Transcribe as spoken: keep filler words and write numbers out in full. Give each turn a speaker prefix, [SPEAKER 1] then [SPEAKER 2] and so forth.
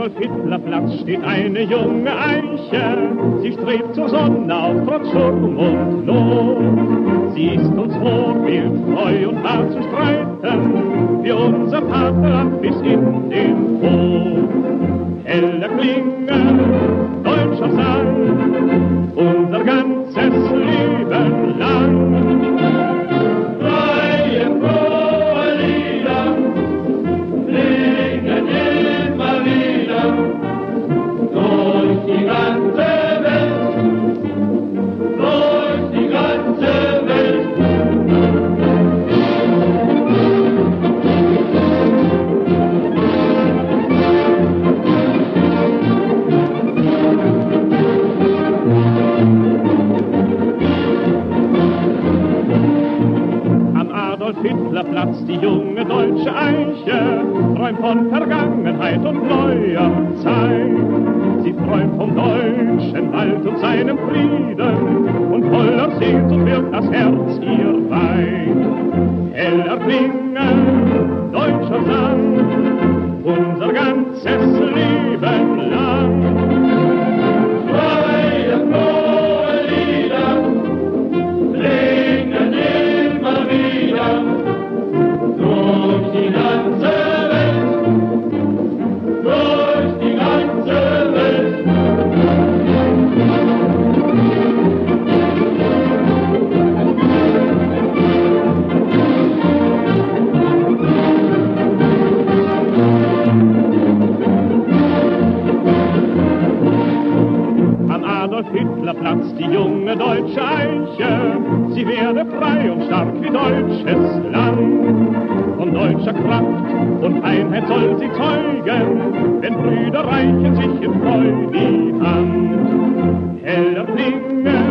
[SPEAKER 1] Adolf Hitler Platz steht eine junge Eiche. Sie strebt zur Sonne auf, trotz Sturm und Not. Sie ist uns Vorbild, treu und hart zu streiten, für unser Vaterland bis in den Tod. Helle Klinge, deutscher Sang, unser ganzes Leben lang. Freie, frohe Lieder klingen immer wieder durch die ganze Welt, durch die ganze Welt. Hitlerplatz, die junge deutsche Eiche, träumt von Vergangenheit und neuer Zeit. Sie träumt vom deutschen Wald und seinem Frieden, und voller Sehnsucht wird das Herz ihr weit. Heller Klinge, deutscher Sang, unser ganzes Leben lang. Freie, frohe Lieder klingen immer wieder durch die ganze Welt, durch die ganze Welt. Am Adolf-Hitler-Platz die junge deutsche Eiche, sie werde frei und stark wie deutsches Land. Von deutscher Kraft und Einheit soll sie zeugen, wenn Brüder reichen sich in Freude die Hand. Heller Klinge,